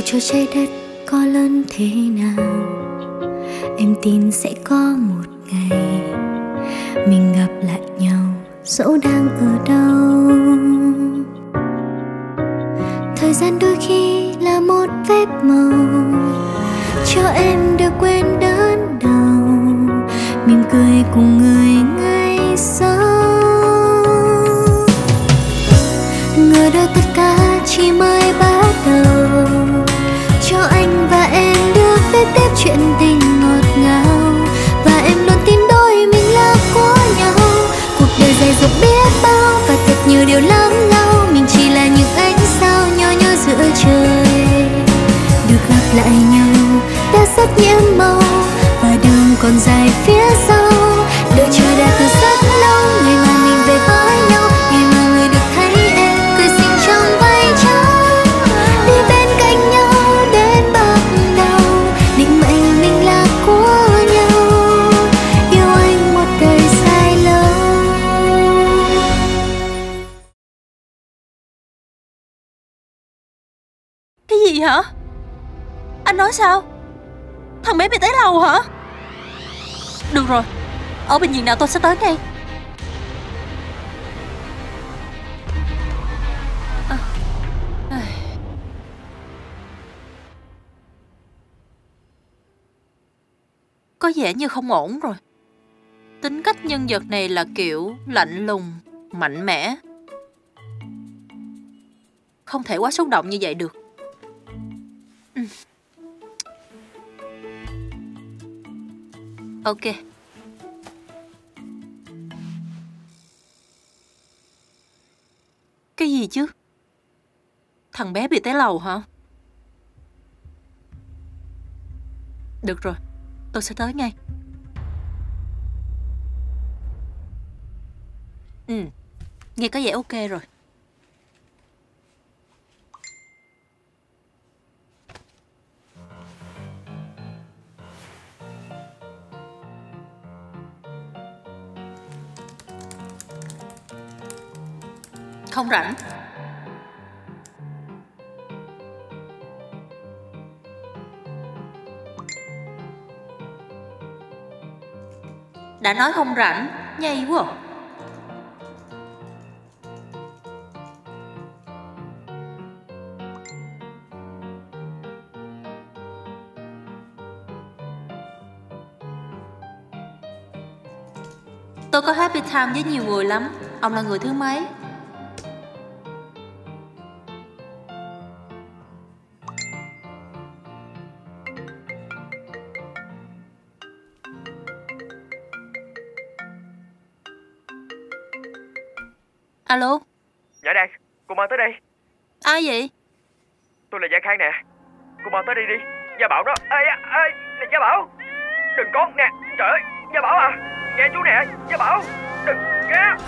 cho trái đất có lớn thế nào, em tin sẽ có một ngày mình gặp lại nhau dẫu đang ở đâu. Thời gian đôi khi là một phép màu cho em được quên đớn đau, mỉm cười cùng người ngày sau. Ngờ đâu tất cả chỉ mới bắt đầu, cho anh và em được viết tiếp chuyện tình ngọt ngào, và em luôn tin đôi mình là của nhau. Cuộc đời dài dòng biết bao và thật nhiều điều lắm nhau, mình chỉ là những ánh sao nhỏ nhỏ giữa trời. Được gặp lại nhau đã rất nhiễm màu, và đường còn dài phía sau. Đợi chờ đã từ rất lâu, ngày mà mình về với nhau, ngày mà người được thấy em cười xinh trong vai trắng, đi bên cạnh nhau đến bắt đầu, định mệnh mình là của nhau, yêu anh một đời dài lâu. Cái gì hả? Anh nói sao? Thằng bé bị té lầu hả? Được rồi, ở bệnh viện nào tôi sẽ tới ngay. Có vẻ như không ổn rồi. Tính cách nhân vật này là kiểu lạnh lùng, mạnh mẽ. Không thể quá xúc động như vậy được. Ok. Cái gì chứ? Thằng bé bị té lầu hả? Được rồi, tôi sẽ tới ngay. Nghe có vẻ ok rồi. Không rảnh. Đã nói không rảnh, nhây quá. Tôi có happy time với nhiều người lắm. Ông là người thứ mấy? Alo. Dạ đây, cô mau tới đây. Ai vậy? Tôi là Gia Khang nè. Cô mau tới đây đi. Gia Bảo đó. Ê, nè Gia Bảo. Đừng có nè. Trời ơi, Gia Bảo à. Nghe chú nè, Gia Bảo. Đừng nghe.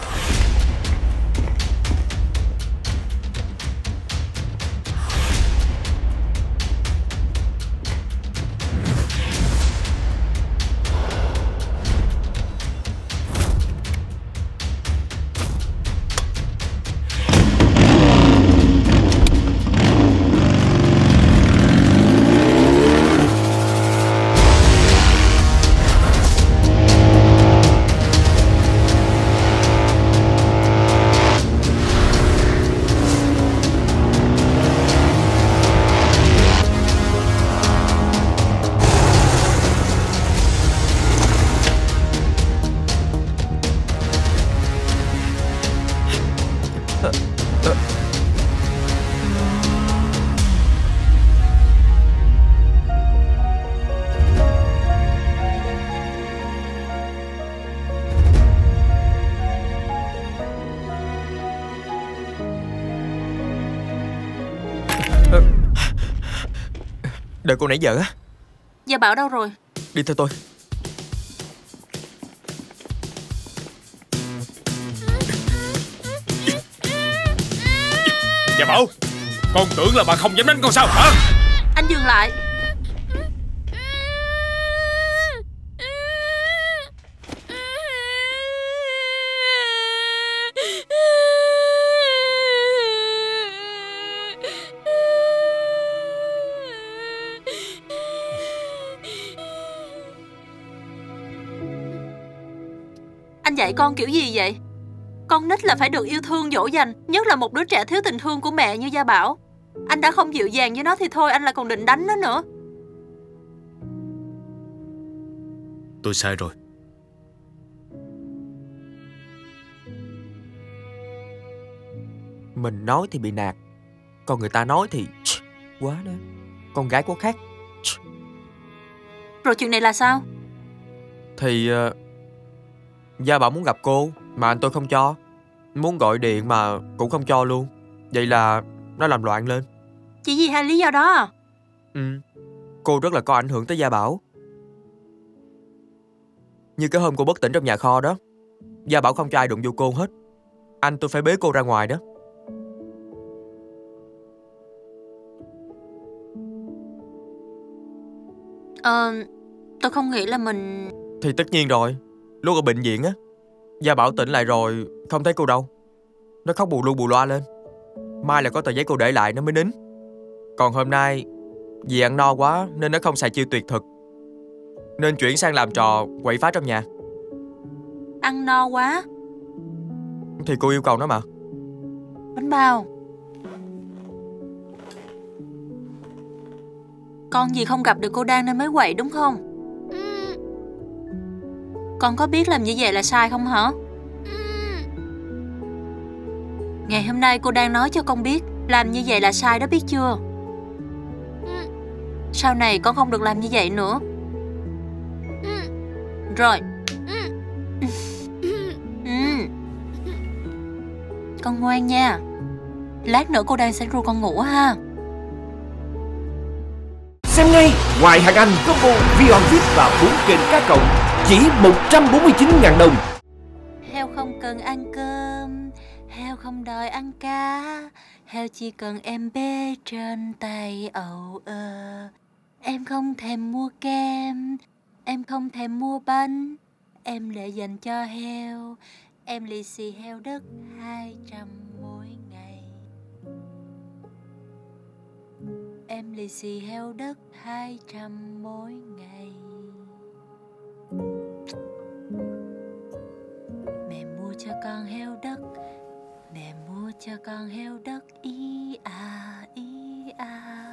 Đợi cô nãy giờ á. Gia Bảo đâu rồi? Đi theo tôi. Gia Bảo, con tưởng là bà không dám đánh con sao hả? Anh dừng lại. Anh dạy con kiểu gì vậy? Con nít là phải được yêu thương dỗ dành, nhất là một đứa trẻ thiếu tình thương của mẹ như Gia Bảo. Anh đã không dịu dàng với nó thì thôi, anh lại còn định đánh nó nữa. Tôi sai rồi. Mình nói thì bị nạt, còn người ta nói thì quá đó. Con gái có khác. Rồi chuyện này là sao? Thì Gia Bảo muốn gặp cô mà anh tôi không cho. Muốn gọi điện mà cũng không cho luôn. Vậy là nó làm loạn lên. Chỉ vì hai lý do đó à? Ừ. Cô rất là có ảnh hưởng tới Gia Bảo. Như cái hôm cô bất tỉnh trong nhà kho đó, Gia Bảo không cho ai đụng vô cô hết. Anh tôi phải bế cô ra ngoài đó. Tôi không nghĩ là mình... Thì tất nhiên rồi. Lúc ở bệnh viện á, Gia Bảo tỉnh lại rồi không thấy cô đâu. Nó khóc bù lu bù loa lên. Mai là có tờ giấy cô để lại nó mới nín. Còn hôm nay vì ăn no quá nên nó không xài chiêu tuyệt thực, nên chuyển sang làm trò quậy phá trong nhà. Ăn no quá Thì cô yêu cầu nó mà. Bánh bao, con gì không gặp được cô Đan nên mới quậy đúng không? Con có biết làm như vậy là sai không hả? Ngày hôm nay cô đang nói cho con biết làm như vậy là sai đó, biết chưa? Sau này con không được làm như vậy nữa. Rồi. Con ngoan nha. Lát nữa cô Đan sẽ ru con ngủ ha. Xem ngay Ngoài hàng Anh combo Vion VIP và 4 kênh cá cộng chỉ 149.000 đồng. Heo không cần ăn cơm, heo không đòi ăn cá, heo chỉ cần em bế trên tay ầu ơ. Em không thèm mua kem, em không thèm mua bánh, em để dành cho heo. Em lì xì heo đất 200 mỗi ngày. Em lì xì heo đất 200 mỗi ngày. Mẹ mua cho con heo đất, mẹ mua cho con heo đất, ý à ý à.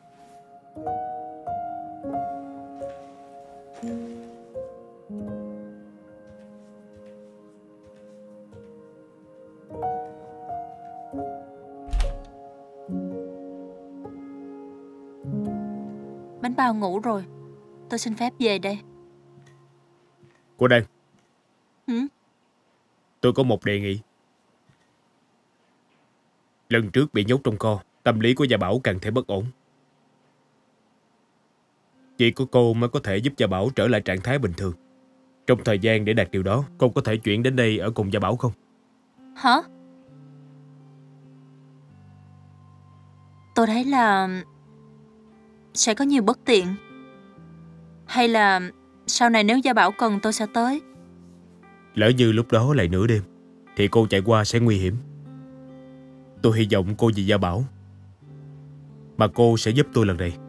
Bánh bao ngủ rồi, tôi xin phép về đây. Cô Đan, Tôi có một đề nghị. Lần trước bị nhốt trong kho, tâm lý của Gia Bảo càng thêm bất ổn. Chỉ có cô mới có thể giúp Gia Bảo trở lại trạng thái bình thường. Trong thời gian để đạt điều đó, cô có thể chuyển đến đây ở cùng Gia Bảo không? Hả? Tôi thấy là sẽ có nhiều bất tiện. Hay là sau này nếu Gia Bảo cần tôi sẽ tới. Lỡ như lúc đó lại nửa đêm thì cô chạy qua sẽ nguy hiểm. Tôi hy vọng cô vì Gia Bảo mà cô sẽ giúp tôi lần này.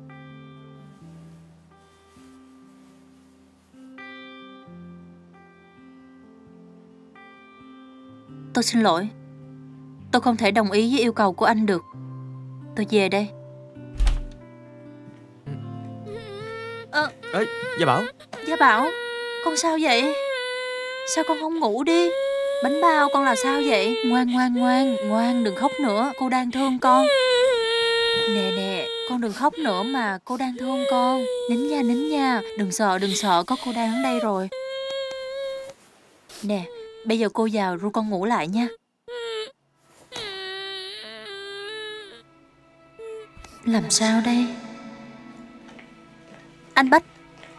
Tôi xin lỗi. Tôi không thể đồng ý với yêu cầu của anh được. Tôi về đây. Ê, Gia Bảo. Gia Bảo, con sao vậy? Sao con không ngủ đi? Bánh bao, con làm sao vậy? Ngoan ngoan ngoan, ngoan đừng khóc nữa, cô đang thương con. Nè nè, con đừng khóc nữa mà, cô đang thương con. Nín nha, đừng sợ, có cô đang ở đây rồi. Nè, bây giờ cô vào ru con ngủ lại nha. Làm sao đây? Anh Bách,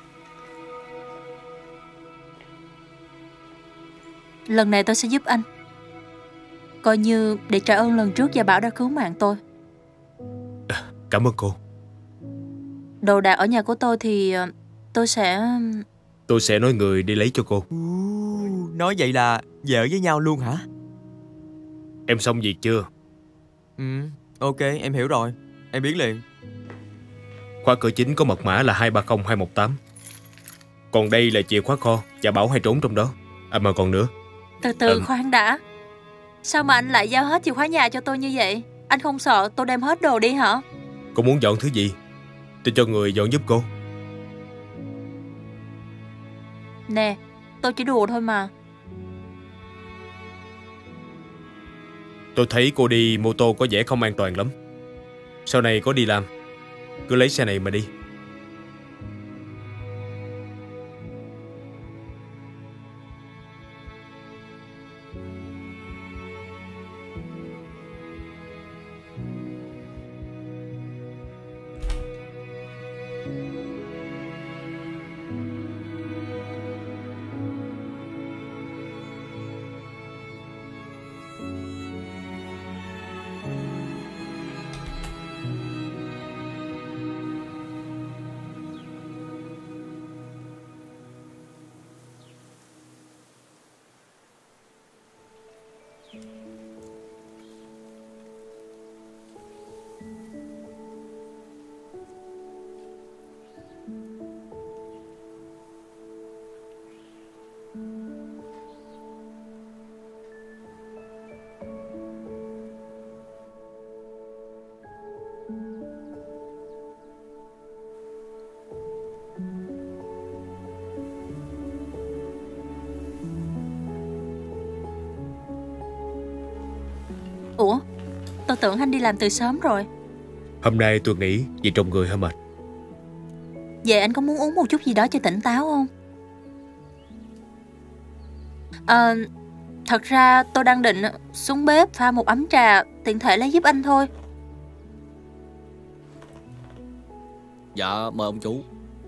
lần này tôi sẽ giúp anh, coi như để trả ơn lần trước Gia Bảo đã cứu mạng tôi. Cảm ơn cô. Đồ đạc ở nhà của tôi thì tôi sẽ nói người đi lấy cho cô. Nói vậy là vợ với nhau luôn hả? Em xong việc chưa? Ok, em hiểu rồi. Em biết liền. Khóa cửa chính có mật mã là 230218. Còn đây là chìa khóa kho, Gia Bảo hay trốn trong đó. À mà còn nữa. Từ từ khoan đã. Sao mà anh lại giao hết chìa khóa nhà cho tôi như vậy? Anh không sợ tôi đem hết đồ đi hả? Cô muốn dọn thứ gì? Tôi cho người dọn giúp cô. Nè, tôi chỉ đùa thôi mà. Tôi thấy cô đi mô tô có vẻ không an toàn lắm. Sau này có đi làm, cứ lấy xe này mà đi. Ủa, tôi tưởng anh đi làm từ sớm rồi. Hôm nay tôi nghĩ vì trong người hơi mệt. Vậy anh có muốn uống một chút gì đó cho tỉnh táo không? Thật ra tôi đang định xuống bếp pha một ấm trà, tiện thể lấy giúp anh thôi. Dạ mời ông chủ.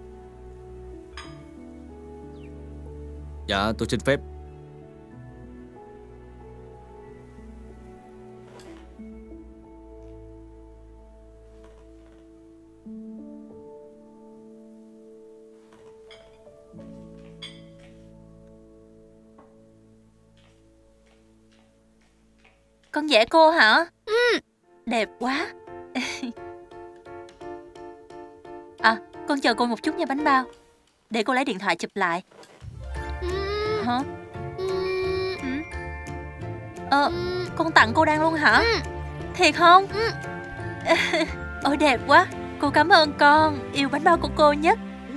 Dạ tôi xin phép. Con vẽ cô hả? Đẹp quá. À, con chờ cô một chút nha bánh bao. Để cô lấy điện thoại chụp lại. Hả? Con tặng cô đang luôn hả? Thiệt không? Ôi đẹp quá. Cô cảm ơn con. Yêu bánh bao của cô nhất.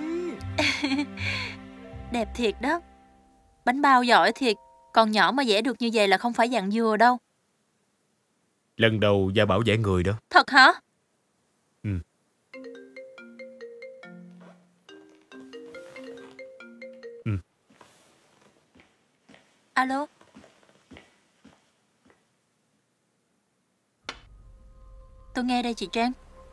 Đẹp thiệt đó. Bánh bao giỏi thiệt. Còn nhỏ mà vẽ được như vậy là không phải dạng dừa đâu. Lần đầu Gia Bảo vẽ người đó. Thật hả? Ừ. Alo. Tôi nghe đây chị Trang.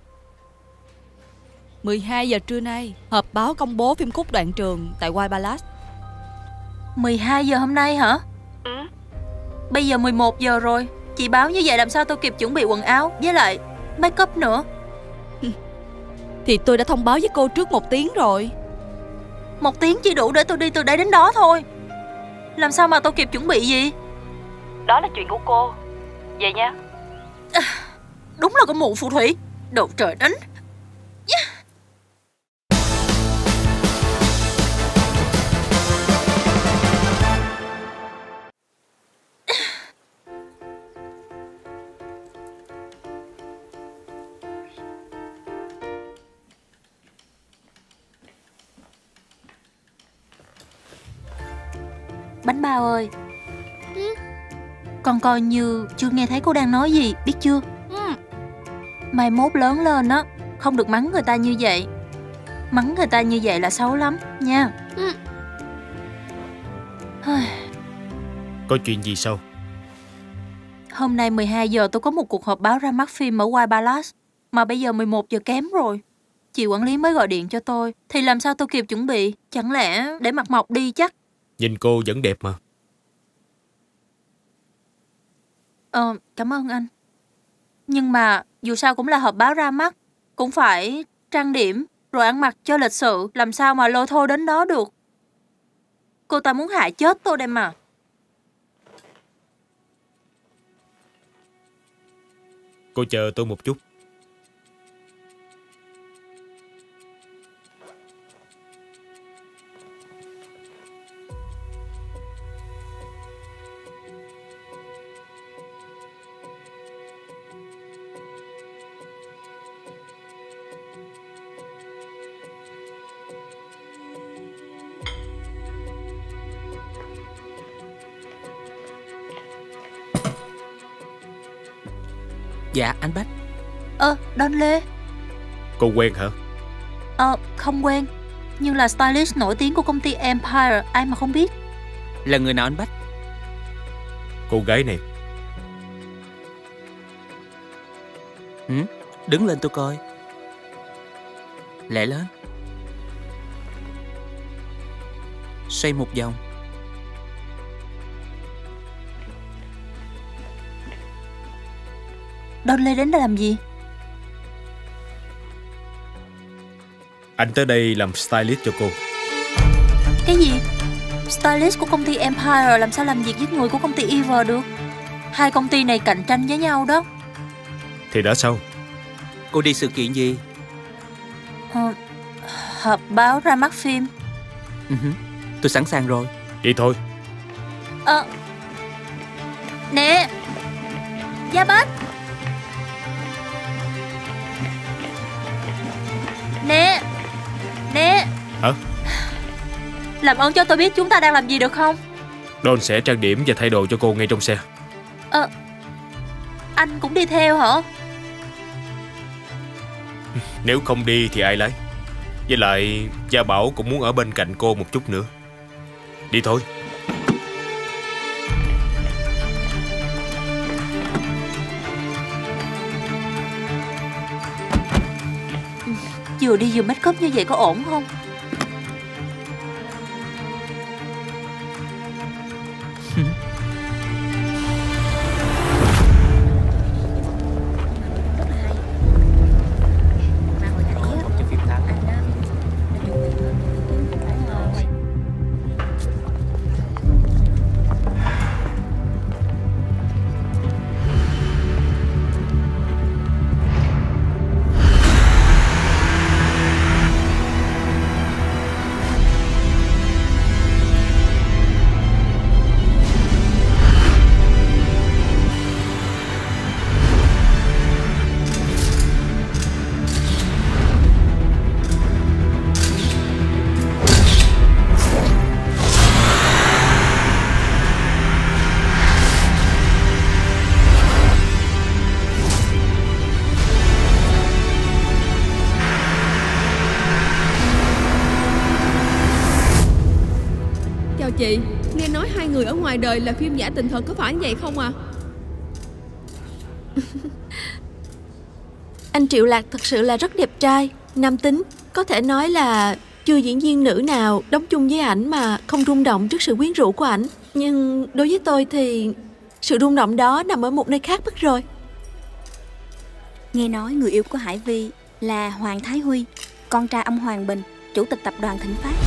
12 giờ trưa nay, họp báo công bố phim Cúc Đoạn Trường tại White Palace. 12 giờ hôm nay hả? Bây giờ 11 giờ rồi. Chị báo như vậy làm sao tôi kịp chuẩn bị quần áo với lại make up nữa. Thì tôi đã thông báo với cô trước 1 tiếng rồi. 1 tiếng chỉ đủ để tôi đi từ đây đến đó thôi. Làm sao mà tôi kịp chuẩn bị gì? Đó là chuyện của cô. Vậy nha. Đúng là con mụ phù thủy. Đồ trời đánh. Bánh bao ơi. Con coi như chưa nghe thấy cô đang nói gì, biết chưa? Mai mốt lớn lên á, không được mắng người ta như vậy. Mắng người ta như vậy là xấu lắm nha. Có chuyện gì sao? Hôm nay 12 giờ tôi có một cuộc họp báo ra mắt phim ở White Palace. Mà bây giờ 11 giờ kém rồi. Chị quản lý mới gọi điện cho tôi. Thì làm sao tôi kịp chuẩn bị? Chẳng lẽ để mặt mộc đi chắc? Nhìn cô vẫn đẹp mà. Cảm ơn anh. Nhưng mà dù sao cũng là họp báo ra mắt, cũng phải trang điểm rồi ăn mặc cho lịch sự. Làm sao mà lôi thôi đến đó được? Cô ta muốn hại chết tôi đây mà. Cô chờ tôi một chút. Dạ anh Bách. Don Lê. Cô quen hả? Không quen, nhưng là stylist nổi tiếng của công ty Empire, ai mà không biết. Là người nào anh Bách? Cô gái này. Đứng lên tôi coi. Lẹ lên. Xoay một vòng. Don Lê đến đây làm gì? Anh tới đây làm stylist cho cô. Cái gì? Stylist của công ty Empire làm sao làm việc với người của công ty Evil được? Hai công ty này cạnh tranh với nhau đó. Thì đã sao? Cô đi sự kiện gì? Họp báo ra mắt phim. Tôi sẵn sàng rồi. Đi thôi. Nè Gia Bách. Nè. Hả? Làm ơn cho tôi biết chúng ta đang làm gì được không? Don sẽ trang điểm và thay đồ cho cô ngay trong xe. Anh cũng đi theo hả? Nếu không đi thì ai lái? Với lại Gia Bảo cũng muốn ở bên cạnh cô một chút nữa. Đi thôi. Vừa đi vừa make up như vậy có ổn không? Chị, nghe nói hai người ở ngoài đời là phim giả tình thật, có phải vậy không à? Anh Triệu Lạc thật sự là rất đẹp trai, nam tính. Có thể nói là chưa diễn viên nữ nào đóng chung với ảnh mà không rung động trước sự quyến rũ của ảnh. Nhưng đối với tôi thì sự rung động đó nằm ở một nơi khác mất rồi. Nghe nói người yêu của Hải Vi là Hoàng Thái Huy, con trai ông Hoàng Bình, chủ tịch tập đoàn Thịnh Phát.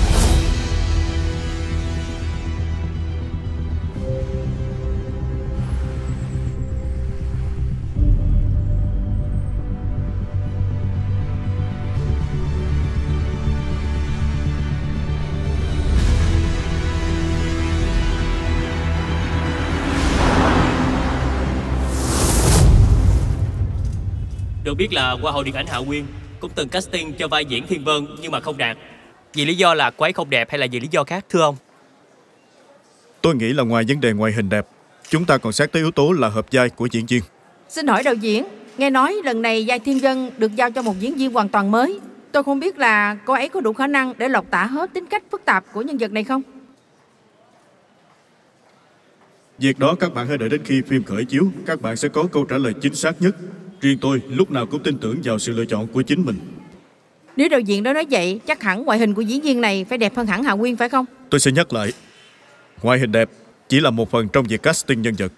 Được biết là Hoa hậu điện ảnh Hạ Quyên cũng từng casting cho vai diễn Thiên Vân nhưng mà không đạt. Vì lý do là cô ấy không đẹp hay là vì lý do khác thưa ông? Tôi nghĩ là ngoài vấn đề ngoại hình đẹp, chúng ta còn xét tới yếu tố là hợp vai của diễn viên. Xin hỏi đạo diễn, nghe nói lần này vai Thiên Vân được giao cho một diễn viên hoàn toàn mới. Tôi không biết là cô ấy có đủ khả năng để lột tả hết tính cách phức tạp của nhân vật này không? Việc đó các bạn hãy đợi đến khi phim khởi chiếu, các bạn sẽ có câu trả lời chính xác nhất. Riêng tôi lúc nào cũng tin tưởng vào sự lựa chọn của chính mình. Nếu đạo diễn đó nói vậy, chắc hẳn ngoại hình của diễn viên này phải đẹp hơn hẳn Hạ Quyên phải không? Tôi sẽ nhắc lại, ngoại hình đẹp chỉ là một phần trong việc casting nhân vật.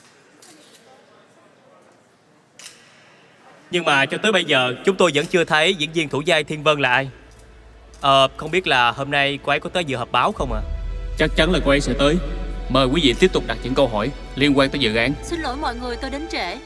Nhưng mà cho tới bây giờ chúng tôi vẫn chưa thấy diễn viên thủ vai Thiên Vân là ai. Không biết là hôm nay cô ấy có tới dự họp báo không ạ? Chắc chắn là cô ấy sẽ tới. Mời quý vị tiếp tục đặt những câu hỏi liên quan tới dự án. Xin lỗi mọi người, tôi đến trễ.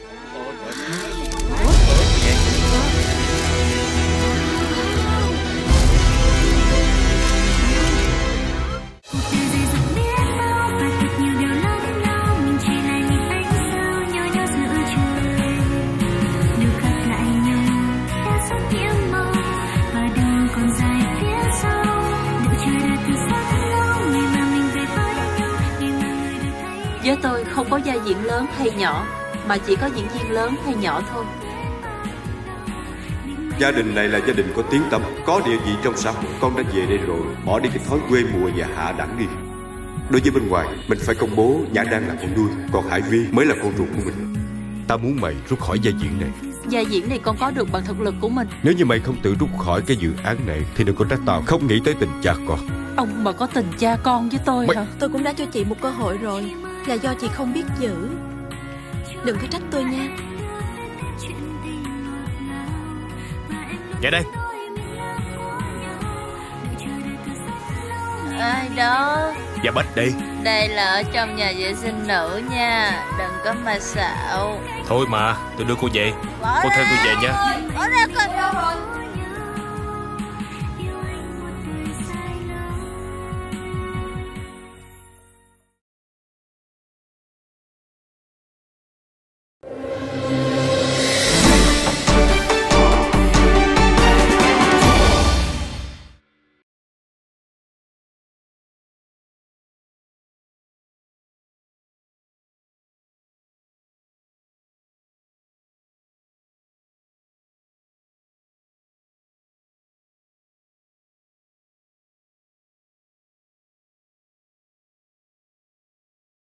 Với tôi không có vai diễn lớn hay nhỏ, mà chỉ có diễn viên lớn hay nhỏ thôi. Gia đình này là gia đình có tiếng tăm, có địa vị trong xã hội. Con đã về đây rồi, bỏ đi cái thói quê mùa và hạ đẳng đi. Đối với bên ngoài, mình phải công bố Nhã đang là con nuôi, còn Hải Vi mới là con ruột của mình. Ta muốn mày rút khỏi vai diễn này. Vai diễn này con có được bằng thực lực của mình. Nếu như mày không tự rút khỏi cái dự án này thì đừng có trách tao không nghĩ tới tình cha con. Ông mà có tình cha con với tôi hả? Tôi cũng đã cho chị một cơ hội rồi, là do chị không biết giữ. Đừng có trách tôi nha. Dạ đây. Ai đó? Dạ Bách đây. Đây là ở trong nhà vệ sinh nữ nha, đừng có mà xạo. Thôi mà, tôi đưa cô về. Cô theo tôi về nha. Bỏ ra coi.